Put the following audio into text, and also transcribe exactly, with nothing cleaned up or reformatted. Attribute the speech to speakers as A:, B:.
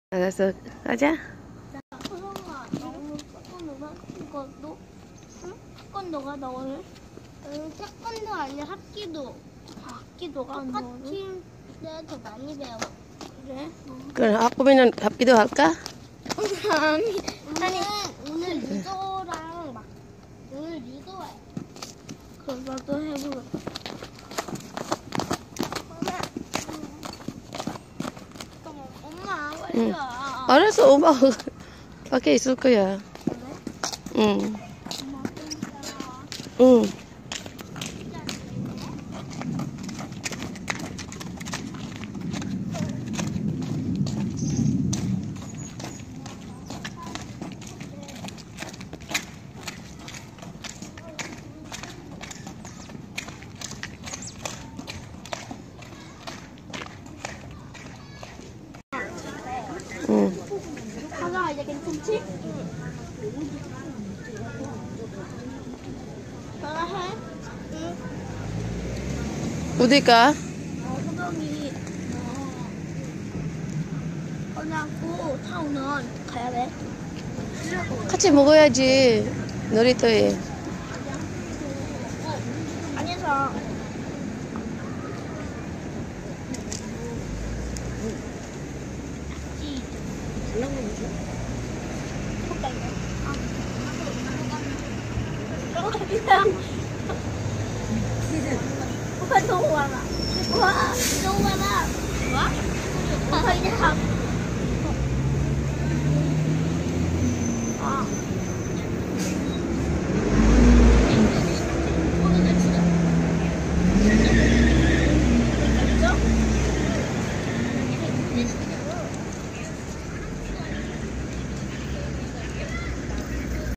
A: 알았어, 가자.
B: 소정아, 너무 태권도가 이거 너? 응? 태권도가 너 오늘? 응, 태권도 아니야 합기도. 합기도가 똑같이 내가 더 많이 배워. 그래?
A: 그럼 학부모는 합기도 할까?
B: 아니, 아니 오늘 유도랑 막 오늘 유도해. 그럼 나도 해보자. 엄마, 빨리
A: 응.
B: 와.
A: 알았어, 엄마 밖에 있을 거야.
B: 그래?
A: 응,
B: 엄마 땡기잖아.
A: 응. 응.
B: 하나 이제 괜찮지? 하나 해? 응.
A: 어디 가?
B: 어, 소정이 하냐고 타오는 가야 돼.
A: 같이 먹어야지. 놀이터에.
B: 안에서 오빠 너무 많아. 와, 너무 많아. 와? 오빠 이제 가.